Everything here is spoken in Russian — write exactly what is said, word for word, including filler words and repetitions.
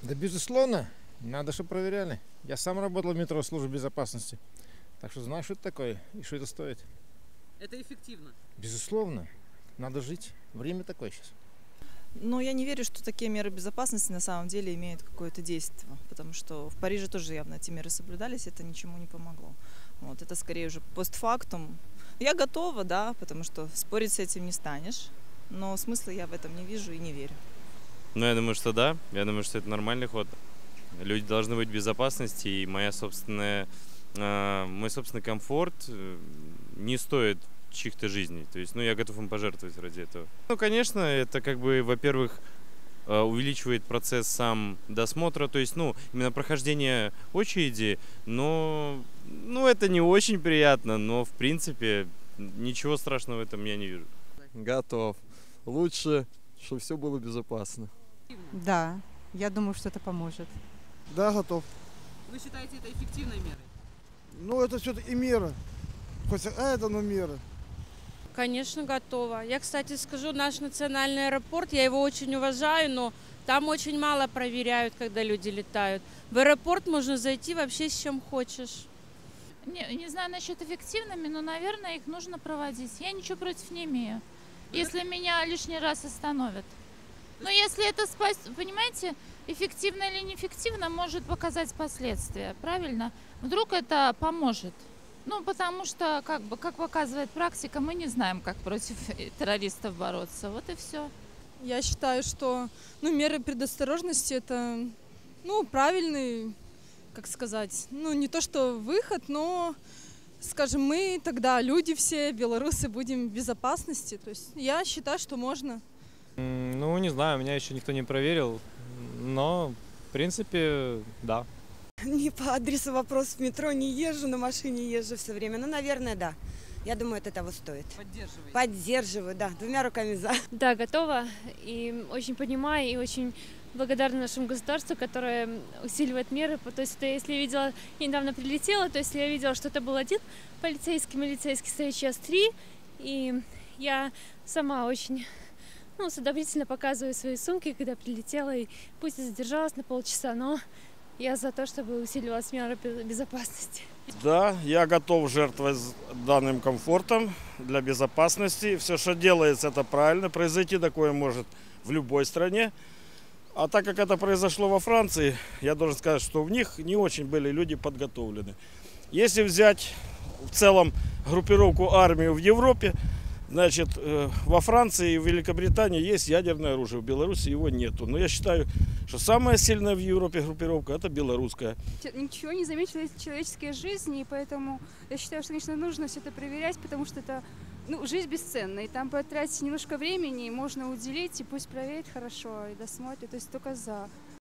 Да, безусловно, надо, чтобы проверяли. Я сам работал в метро в службе безопасности, так что знаю, что это такое и что это стоит. Это эффективно? Безусловно, надо жить. Время такое сейчас. Но я не верю, что такие меры безопасности на самом деле имеют какое-то действие, потому что в Париже тоже явно эти меры соблюдались, это ничему не помогло. Вот, это скорее уже постфактум. Я готова, да, потому что спорить с этим не станешь, но смысла я в этом не вижу и не верю. Ну, я думаю, что да. Я думаю, что это нормальный ход. Люди должны быть в безопасности, и моя собственная, э, мой собственный комфорт не стоит чьих-то жизней. То есть, ну, я готов им пожертвовать ради этого. Ну, конечно, это как бы, во-первых, увеличивает процесс сам досмотра, то есть, ну, именно прохождение очереди, но, ну, это не очень приятно, но, в принципе, ничего страшного в этом я не вижу. Готов. Лучше, чтобы все было безопасно. Да, я думаю, что это поможет. Да, готов. Вы считаете это эффективной мерой? Ну, это все-таки мера. Хоть а это, но мера. Конечно, готова. Я, кстати, скажу, наш национальный аэропорт, я его очень уважаю, но там очень мало проверяют, когда люди летают. В аэропорт можно зайти вообще с чем хочешь. Не, не знаю насчет эффективными, но, наверное, их нужно проводить. Я ничего против не имею, если меня лишний раз остановят. Но если это спас, понимаете, эффективно или неэффективно может показать последствия, правильно? Вдруг это поможет. Ну, потому что, как бы, как показывает практика, мы не знаем, как против террористов бороться. Вот и все. Я считаю, что ну, меры предосторожности – это ну, правильный, как сказать, ну, не то что выход, но, скажем, мы тогда, люди все, белорусы, будем в безопасности. То есть я считаю, что можно. Ну, не знаю, меня еще никто не проверил, но, в принципе, да. Не по адресу вопрос, в метро не езжу, на машине езжу все время. Ну, наверное, да. Я думаю, это того стоит. Поддерживаете? Поддерживаю, да. Двумя руками за. Да, готова. И очень понимаю, и очень благодарна нашему государству, которое усиливает меры. То есть, это, если я видела, я недавно прилетела, то есть я видела, что это был один полицейский, милицейский стоит сейчас три. И я сама очень... Ну, с одобрительно показываю свои сумки, когда прилетела, и пусть и задержалась на полчаса, но я за то, чтобы усиливалась меры безопасности. Да, я готов жертвовать данным комфортом для безопасности. Все, что делается, это правильно. Произойти такое может в любой стране. А так как это произошло во Франции, я должен сказать, что в них не очень были люди подготовлены. Если взять в целом группировку армию в Европе, значит, во Франции и в Великобритании есть ядерное оружие, в Беларуси его нету. Но я считаю, что самая сильная в Европе группировка – это белорусская. Ничего не замечательно человеческие жизни, и поэтому я считаю, что, конечно, нужно все это проверять, потому что это, ну, жизнь бесценна, и там потратить немножко времени можно уделить, и пусть проверят хорошо, и досмотрят, то есть только за.